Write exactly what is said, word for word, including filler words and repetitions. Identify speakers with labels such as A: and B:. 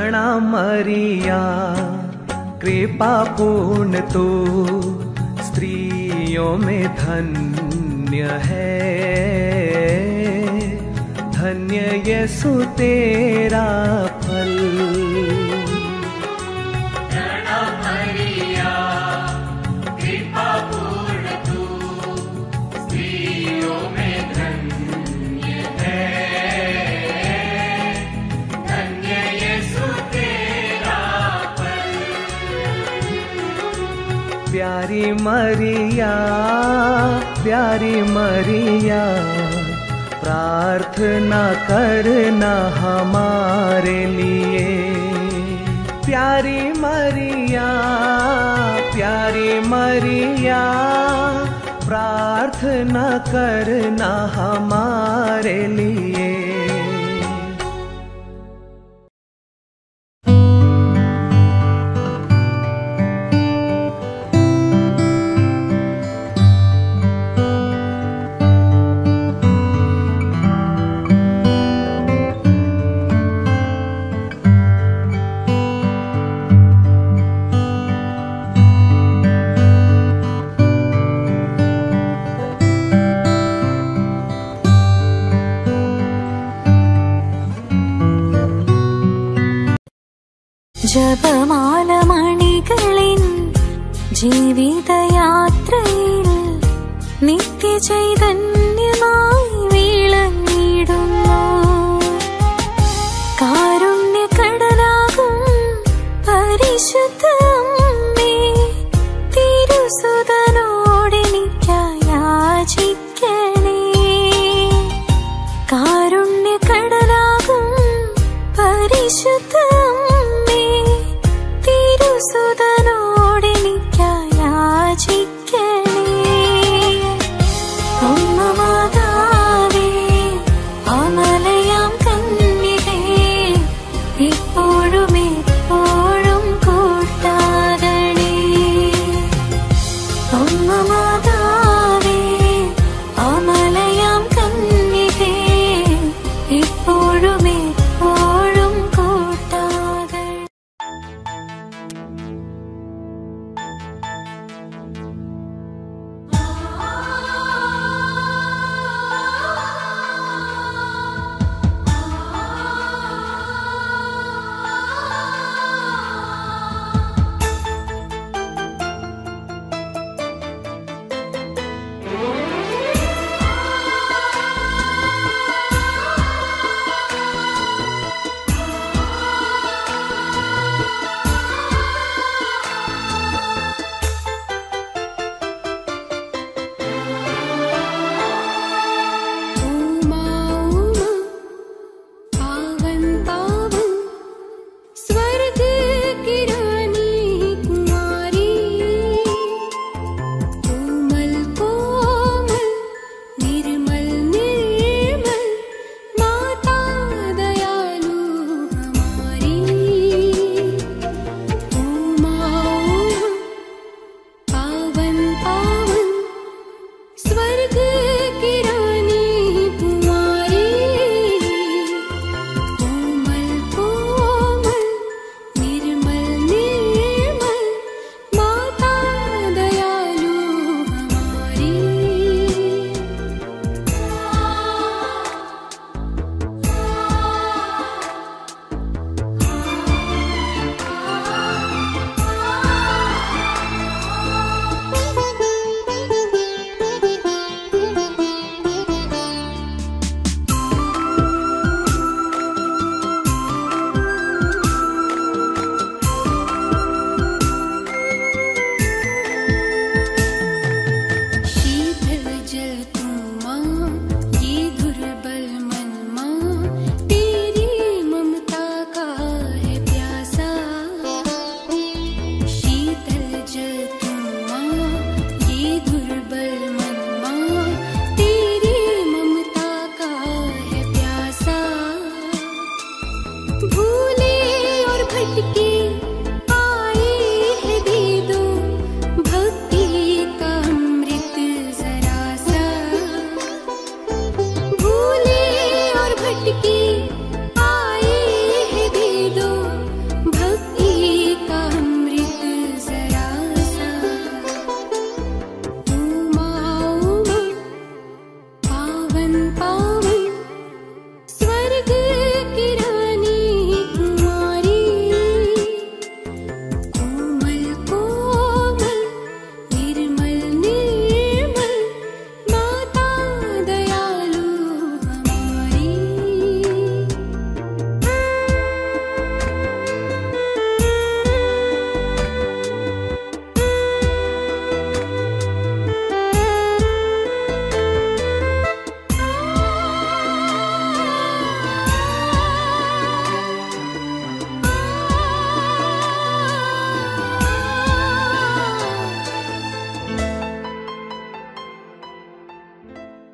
A: प्रणाम मरिया कृपा पूर्ण तू स्त्रियों में धन्य है, धन्य यीशु तेरा फल।
B: प्रणाम मरिया कृपा पूर्ण तू स्त्रियों में धन्य है, धन्य यीशु तेरा फल।
A: प्यारी मरिया प्यारी मरिया प्रार्थना करना हमारे लिए। प्यारी मरिया प्यारी मरिया प्रार्थना करना हमारे लिए।
C: ജപമാലമണികളിൻ ജീവിതയാത്രയിൽ നിത്യചൈതന്യമായി വിളങ്ങിടുന്നു. കാരുണ്യക്കടലാകും പരിശുദ്ധ അമ്മേ, തിരുസുതനോടെനിക്കായി യാചിക്കണേ. കാരുണ്യക്കടലാകും പരിശുദ്ധ സുതനോടെനിക്കായി യാചിക്കണേ. അമ്മ മാതാവേ, അമലയാം കന്യകേ, ഇപ്പോഴും എപ്പോഴും കൂട്ടാകണേ. അമ്മ മാതാവേ, അമലയാം കന്യകേ, ഇപ്പോഴും എപ്പോഴും കൂട്ടാകണേ. टिकी